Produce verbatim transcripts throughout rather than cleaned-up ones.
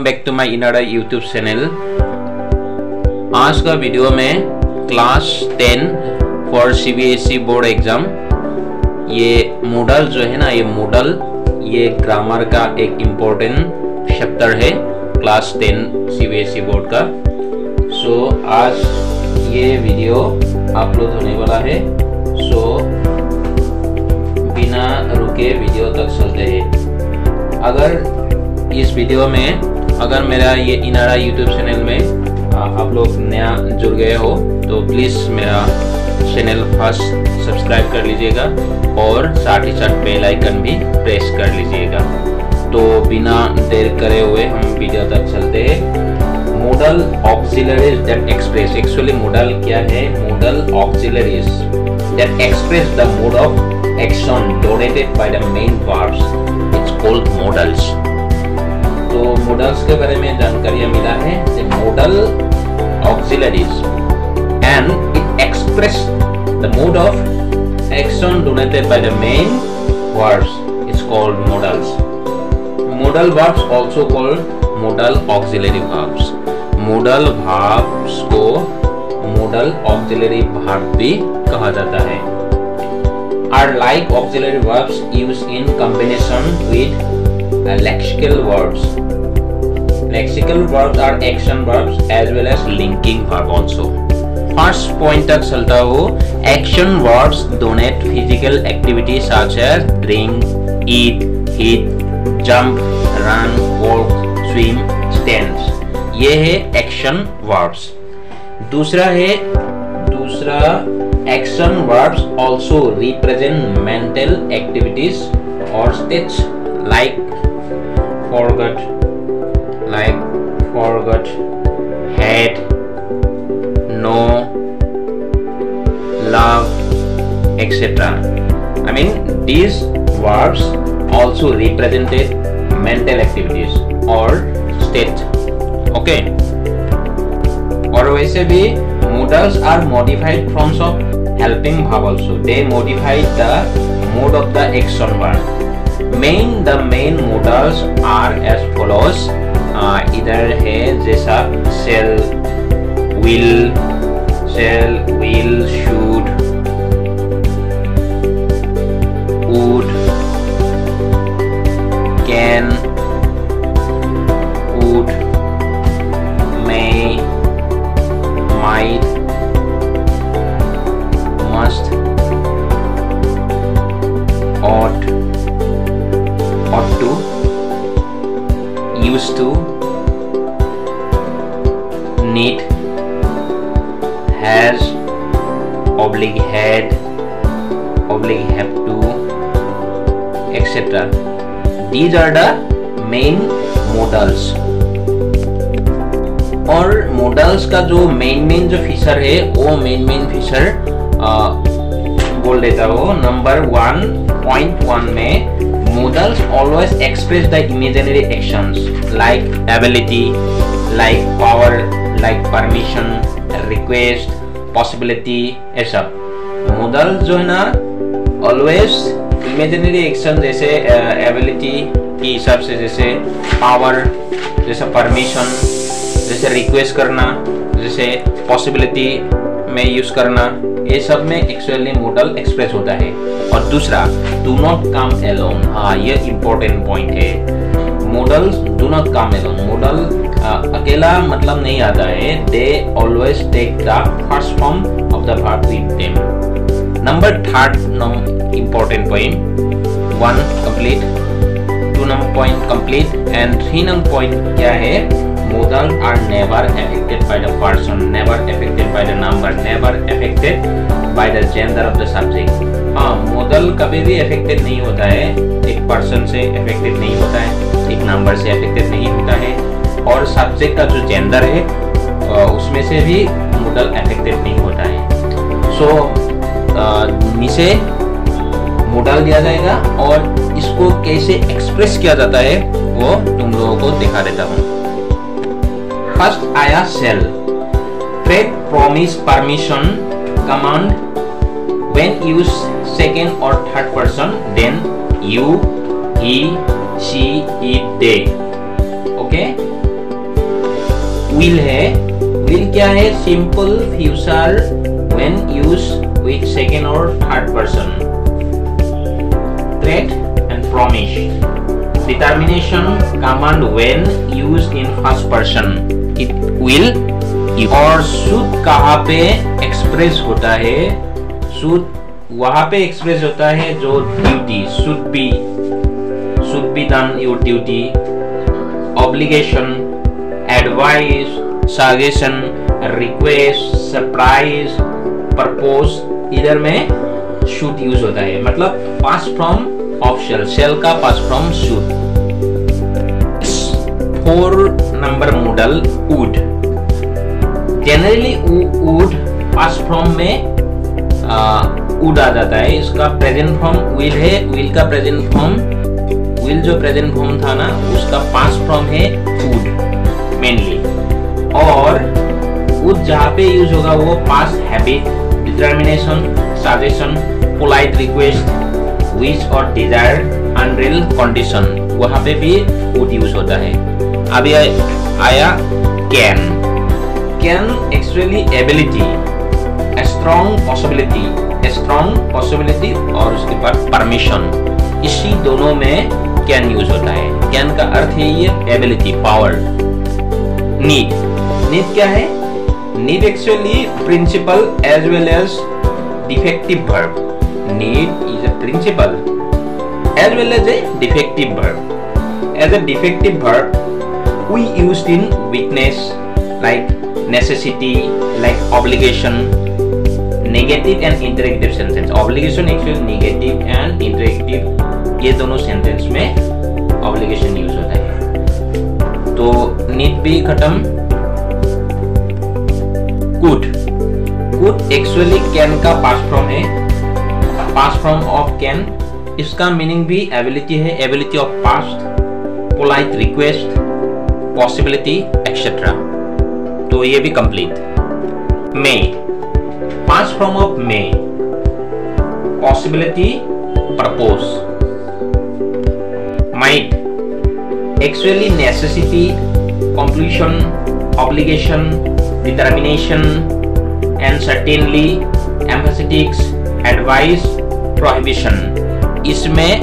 Back to my Inara YouTube channel. आज का video में class ten for CBSE board exam, ये मॉडल जो है ना, ये मॉडल ये ग्रामर का एक इम्पोर्टेंट चैप्टर है क्लास टेन सीबीएसई बोर्ड का। सो so, आज ये वीडियो अपलोड होने वाला है। सो so, बिना रुके वीडियो तक चलते हैं। अगर इस वीडियो में अगर मेरा ये इनारा यूट्यूब चैनल में आप लोग नया जुड़ गए हो तो प्लीज़ मेरा चैनल फर्स्ट सब्सक्राइब कर लीजिएगा और साथ ही साथ बेल आइकन भी प्रेस कर लीजिएगा। तो बिना देर करे हुए हम वीडियो तक चलते हैं। Modal auxiliaries that express, actually modal क्या है? Modal auxiliaries that express the mode of action donated by the main verbs, it's called modals. तो मॉडल्स के बारे में जानकारी मिला है। Modal auxiliaries and it express the mode of action donated by the main verbs, it's called modals. Modal verbs also called modal auxiliary verbs. Modal verbs को modal auxiliary verb भी कहा जाता है। Are like auxiliary verbs used in combination with lexical verbs. Lexical verbs are action verbs as well as linking verb also. First point तक चलता हो। Action verbs donate physical activities such as drink, eat, hit, jump, run, walk, swim, stand. ये है action verbs। दूसरा है दूसरा action verbs also represent mental activities or states like forgot, like forgot, had, know, love, et cetera. I mean these verbs also represented mental activities or state. Okay. और वैसे भी modals are modified forms of helping verb also. They modify the mode of the action verb. Main the main modals are as follows. uh, इधर है जैसा shall, will, shall, will, should, would, can, would, may, might, must, ought, ought to, used to, need, has, oblique had, oblique have to, et cetera. These are the main modals. और modals का जो main main जो feature है वो main main feature बोल देता हो। Number one point one में modals always express the imaginary actions like ability, like power, like permission, request, possibility, ऐसा। modal जो है ना always imaginary action जैसे ability के हिसाब से, जैसे power, जैसे permission, जैसे request करना, जैसे possibility में यूज करना, ये सब में एक्चुअली मॉडल एक्सप्रेस होता है। और दूसरा डू नॉट कम एलोन, हाँ ये इम्पोर्टेंट पॉइंट है। Modals do not come alone, modal अकेला मतलब नहीं आता है। They always take the first form of the verb with them. Number third important point, one complete, two number point complete and three number point क्या है? Modals are never affected by the person, never affected by the number, never affected by the gender of the subject. हाँ, modal कभी भी affected नहीं होता है, एक person से affected नहीं होता है, एक number से affected नहीं होता है, और subject का जो gender है उसमें से भी modal affected नहीं होता है। So नीचे modal दिया जाएगा और इसको कैसे express किया जाता है वो तुम लोगों को दिखा देता हूँ। First आया shall, threat, promise, permission, command. When used second or third person, then you, he, she, it, they. Okay. will है, will क्या है? Simple future when used with second or third person. Threat and promise. Determination command when used in first person. It will. और should कहाँ पे express होता है? should वहाँ पे एक्सप्रेस होता है जो duty, should be, should be done your duty, obligation, advice, suggestion, request, surprise, purpose, इधर में should यूज होता है, मतलब past form of shall, shall का past form should. Four number modal would. Generally would past form में would आ जाता है. इसका प्रेजेंट फॉर्म will है. will का प्रेजेंट फॉर्म, will जो प्रेजेंट फॉर्म था ना, उसका पास फ्रॉम है would मेनली. और would जहाँ पे यूज होगा वो past habit, determination, suggestion, polite request, wish और डिजायर, अनरियल कंडीशन, वहाँ पे भी would यूज होता है. अभी आया can. Can actually ability, strong possibility, strong possibility और उसके बाद परमिशन, इसी दोनों में कैन यूज होता है. कैन का अर्थ है ये एबिलिटी, पावर. नीड. नीड क्या है? Need actually principal as well as defective verb. Need is a principal as well as a defective verb. As a defective verb, we used in weakness, like necessity, like obligation, negative and interrogative sentence. Obligation actually negative and interrogative, ये दोनों sentence में obligation use होता है. तो need भी खत्म. could. could actually can का past form है, past form of can. इसका मीनिंग भी एबिलिटी है, ability of past, polite request, possibility etcetera. तो ये भी complete. May, past form of may, possibility, propose. Might actually necessity, completion, obligation, determination, and certainly, emphatics, advice, prohibition. इसमें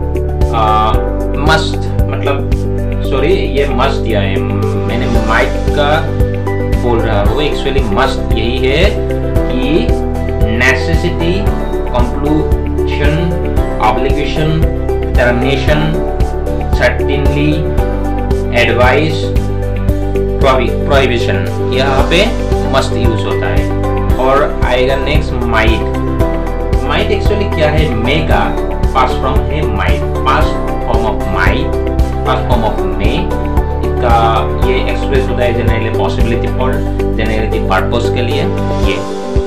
must मतलब sorry ये must दिया है, मैंने माइट का बोल रहा हूँ. एक्चुअली मस्ट यही है कि necessity, conclusion, obligation, termination, certainly, advice, prohibition, यहाँ पे मस्ट यूज होता है. और आएगा नेक्स्ट माइट. माइट एक्चुअली क्या है? मे का पास्ट फॉर्म है might, past form of might, past form of may. इसका ये एक्सप्रेस होता है generally possibility for, generally purpose के लिए ये.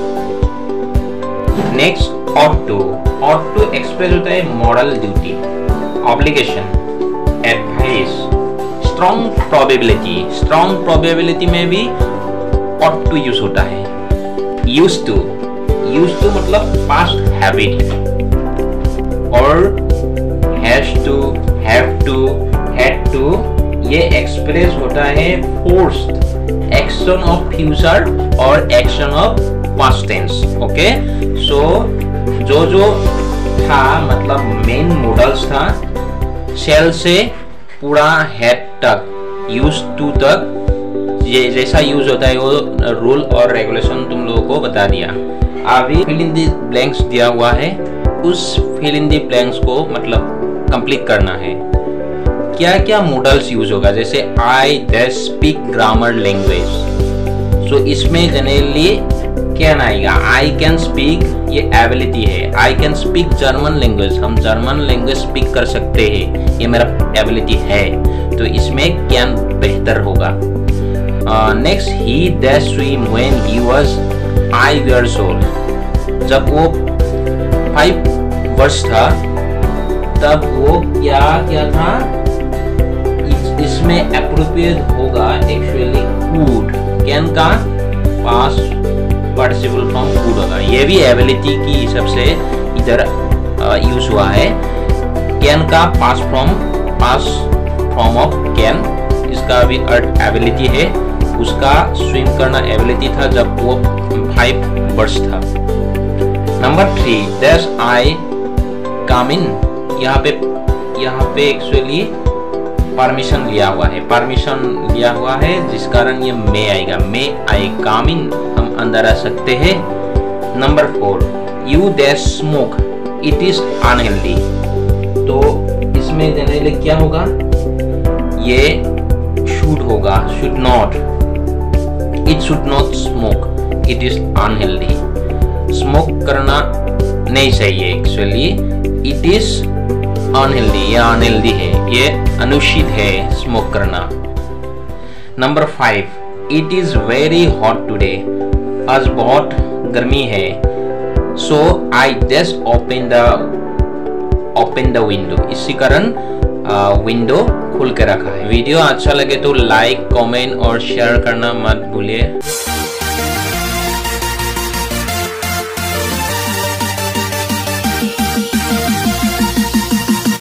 Next ought to. Ought to express होता है moral duty, obligation, advice, strong probability. Strong probability में भी ऑट टू यूज होता है. Use to. यूज टू मतलब पास्ट हैबिट. और has to, have to, had to, ये एक्सप्रेस होता है फोर्स्ड एक्शन ऑफ फ्यूचर और action of past tense. Okay, so जो जो था मतलब मेन मॉडल्स था, शेल से पूरा हेड तक, यूज टू तक, ये जैसा यूज होता है वो रूल और रेगुलेशन तुम लोगों को बता दिया. अभी फिल इन द ब्लैंक्स दिया हुआ है, उस फिल इन द ब्लैंक्स को मतलब कंप्लीट करना है. क्या क्या मॉडल्स यूज होगा? जैसे I dash speak grammar language. So इसमें जनरली कैन आएगा. आई कैन स्पीक, ये एबिलिटी है. I can speak German language, हम जर्मन लैंग्वेज स्पीक कर सकते हैं, ये मेरा एबिलिटी है. तो इसमें कैन बेहतर होगा. Next, he dash swim when he was five years old. जब वो फाइव वर्ष था तब वो क्या क्या था? इस, इसमें अप्रोप्रिएट होगा एक्चुअली वुड. कैन का पास्ट पार्टिसिपल फॉर्म वुड होगा. ये भी एबिलिटी की हिसाब से इधर यूज हुआ है. कैन का past form, past form of can, इसका भी अर्थ एबिलिटी है. उसका स्विम करना एबिलिटी था जब वो फाइव वर्ष था। Number three, dash I come in, यहाँ पे यहाँ पे एक्चुअली परमिशन लिया हुआ है, परमिशन लिया हुआ है जिस कारण ये मे आएगा, मे आई कम इन, हम अंदर आ सकते हैं। Number four, you dash smoke it is unhealthy, तो इसमें जनरली क्या होगा, ये शुड होगा, should not, it should not smoke it is unhealthy, smoke करना नहीं चाहिए एक्चुअली, इट इज अनहेल्दी, ये अनहेल्दी है, ये अनुचित है स्मोक करना। Number five, it is very hot today, आज बहुत गर्मी है, so I just open the open the window, इसी कारण विंडो खोल के रखा है। वीडियो अच्छा लगे तो लाइक, कमेंट और शेयर करना मत भूलिए।